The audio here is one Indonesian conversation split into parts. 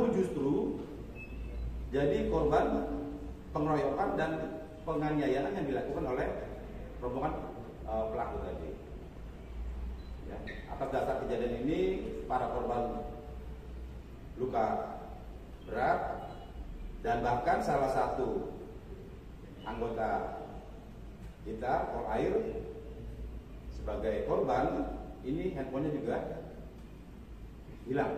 namun justru jadi korban pengeroyokan dan penganiayaan yang dilakukan oleh rombongan pelaku tadi. Ya, atas dasar kejadian ini para korban luka berat dan bahkan salah satu anggota kita Polair sebagai korban ini handphonenya juga hilang.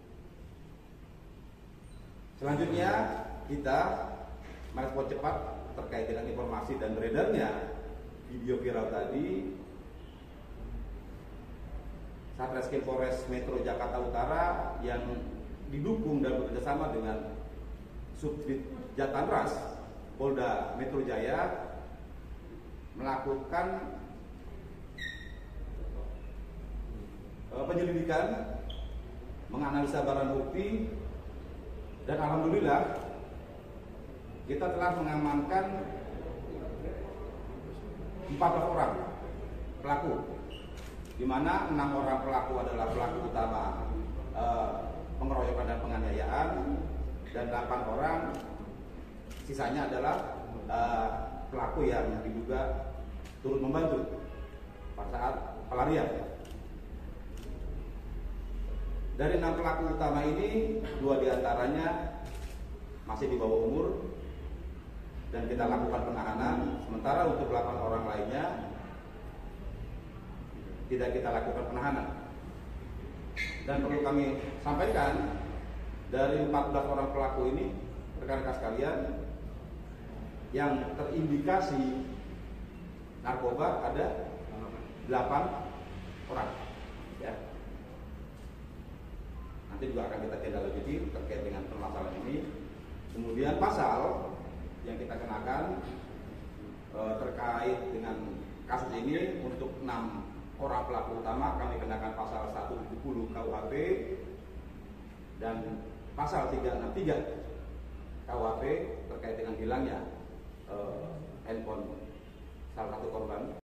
Selanjutnya kita merespon cepat terkait dengan informasi dan beredarnya video viral tadi. Satreskrim Polres Metro Jakarta Utara yang didukung dan bekerjasama dengan Subdit Jatanras Polda Metro Jaya melakukan penyelidikan, menganalisa barang bukti, dan alhamdulillah kita telah mengamankan 14 orang pelaku, di mana 6 orang pelaku adalah pelaku utama pengeroyokan dan penganiayaan, dan 8 orang sisanya adalah pelaku yang diduga turut membantu pada saat pelarian. Dari 6 pelaku utama ini, 2 diantaranya masih di bawah umur dan kita lakukan penahanan. Sementara untuk 8 orang lainnya tidak kita lakukan penahanan. Dan perlu kami sampaikan, dari 14 orang pelaku ini, rekan-rekan sekalian, yang terindikasi narkoba ada 8 orang. Ya. Nanti juga akan kita tindak lanjuti terkait dengan permasalahan ini. Kemudian pasal yang kita kenakan terkait dengan kasus ini untuk 6 orang pelaku utama kami kenakan pasal 170 KUHP dan pasal 363 KUHP terkait dengan hilangnya handphone salah satu korban.